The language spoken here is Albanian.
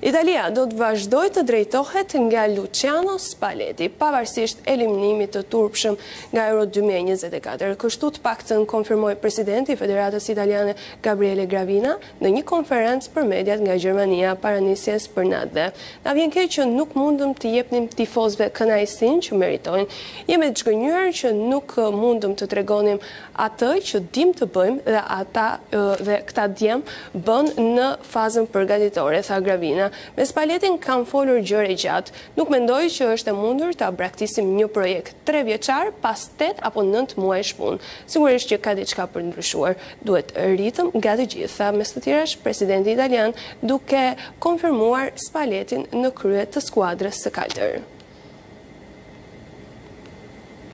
Italia do të vazhdoj të drejtohet nga Luciano Spalletti, pavarësisht eliminimit të turpshëm nga Euro 2024. Kështu të paktën konfirmoi presidenti i Federatës Italiane Gabriele Gravina në një konferencë për mediat nga Gjermania para nisjes për natë. Na vjen keq që nuk mundëm të jepnim tifozëve kënaqësinë që meritojnë. Jemi të zgënjur që nuk mundëm të tregonim atë që dim të bëjmë dhe ata dhe këta djem bën në fazën përgatitore, tha Gravina. Me Spallettin kam folur gjëre gjatë. Nuk mendoj që është e mundur ta braktisim një projekt 3 vjeçar pas 8 apo 9 muajsh punë. Sigurisht që ka diçka për ndryshuar. Duhet ritëm nga të gjithë, tha mes të tjerash presidenti italian, duke konfirmuar Spallettin në krye të skuadrës së kaltër.